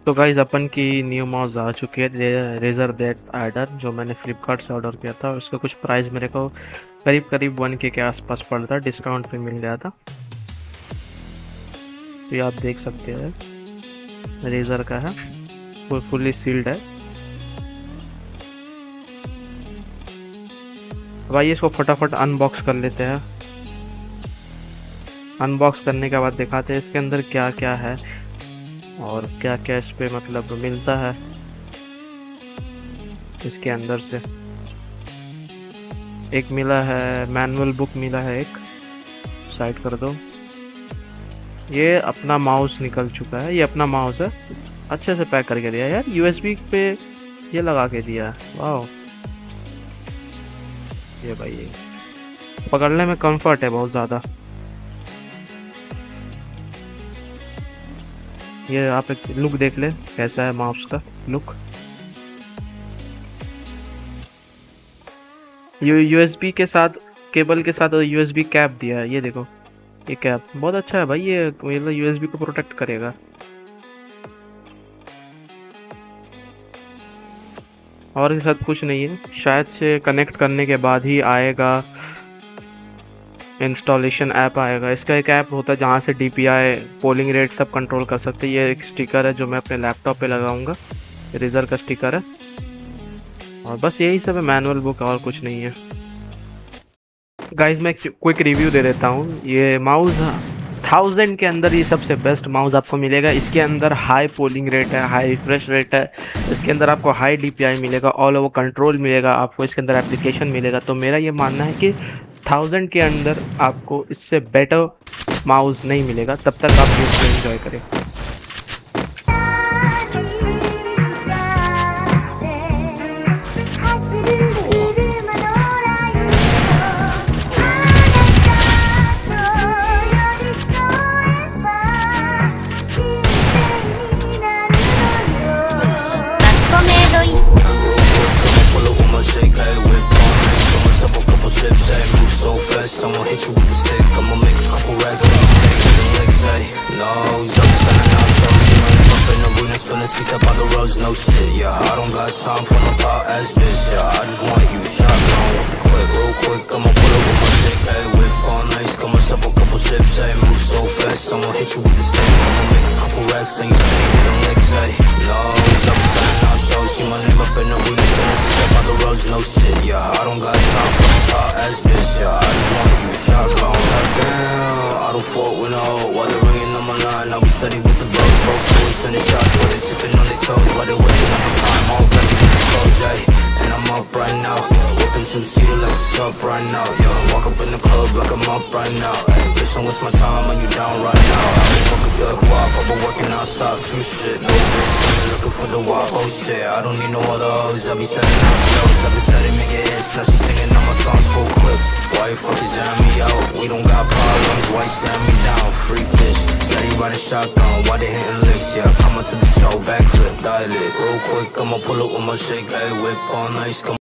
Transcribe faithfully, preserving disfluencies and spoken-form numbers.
तो गाइज अपन की new mouse आ चुकी है, रेजर दैट आर्डर, जो मैंने फ्लिपकार्ट से ऑर्डर किया था। उसका कुछ प्राइस मेरे को करीब करीब वन के के आसपास पड़ था, डिस्काउंट पे मिल गया था। तो ये आप देख सकते हैं रेजर का है, फुल फुल्ली सील्ड है। भाई इसको फटाफट अनबॉक्स कर लेते हैं। अनबॉक्स करने के बाद दिखाते हैं इसके अंदर क्या क्या है और क्या क्या इस पे मतलब मिलता है इसके अंदर से। एक मिला है मैनुअल बुक, मिला है एक, साइड कर दो। ये अपना माउस निकल चुका है, ये अपना माउस है, अच्छे से पैक करके दिया यार, यूएसबी पे ये लगा के दिया है। वाह, ये भाई ये पकड़ने में कंफर्ट है बहुत ज़्यादा। ये आप एक लुक देख ले कैसा है माउस का लुक। यू यूएसबी के साथ, केबल के साथ यूएसबी कैप दिया है, ये देखो, ये कैप बहुत अच्छा है भाई, ये मतलब यूएसबी को प्रोटेक्ट करेगा। और इसके साथ कुछ नहीं है, शायद से कनेक्ट करने के बाद ही आएगा इंस्टॉलेशन ऐप आएगा। इसका एक ऐप होता है जहाँ से डीपीआई, पोलिंग रेट सब कंट्रोल कर सकते हैं। ये एक स्टिकर है जो मैं अपने लैपटॉप पे लगाऊंगा, रेजर का स्टिकर है। और बस यही सब है, मैनुअल बुक, और कुछ नहीं है। गाइस मैं क्विक रिव्यू दे देता हूँ। ये माउस थाउजेंड के अंदर ये सबसे बेस्ट माउस आपको मिलेगा। इसके अंदर हाई पोलिंग रेट है, हाई रिफ्रेश रेट है, इसके अंदर आपको हाई डीपीआई मिलेगा, ऑल ओवर कंट्रोल मिलेगा, आपको इसके अंदर एप्लीकेशन मिलेगा। तो मेरा ये मानना है कि थाउजेंड के अंदर आपको इससे बेटर माउस नहीं मिलेगा, तब तक आप इसको एंजॉय करें। Someone hit you with the stick, I'ma make a couple racks and you stay with the legs, say no, young selling out shows, you ain't up in the arenas, feeling seats up on the roads, no shit, yeah, I don't got time for no thought ass bitch, yeah, I just want you shotgun with the clip, real quick, I'ma pull up with my stick, hey, whip on ice, got myself a couple chips, hey, move so fast, someone hit you with the stick, I'ma make a couple racks and you stay with the legs, say no, young selling out shows, see my name up in the arenas, feeling seats up on the roads, no shit, yeah, I don't got time for no thought ass bitch, yeah, I just want you shotgun, goddamn, I don't fuck with no hoe, while they're ringing on my line, I'll be steady with the bros, broke boys, sending shots, while they sipping on their toes, while they wasting on my time, all ready with the clothes, ayy, and I'm up right now, whipping two-seater like what's up right now, yo, walk up in the club like I'm up right now, ayy, bitch, don't waste my time when you down right now, I be looking feel like WAP, I've been working outside, few shit, no bitch, I've been looking for the WAP, oh shit, I don't need no other hoes, I be selling out shows, I been steady making hits, now she singing all my songs full clip, why you fuckers jam me out, we don't got problems, why you stand me down, freak bitch, steady riding shotgun, why they hitting licks, yeah, coming to the show, backflip, dial it, real quick, I'ma pull up with my shake, ayy, whip on ice, come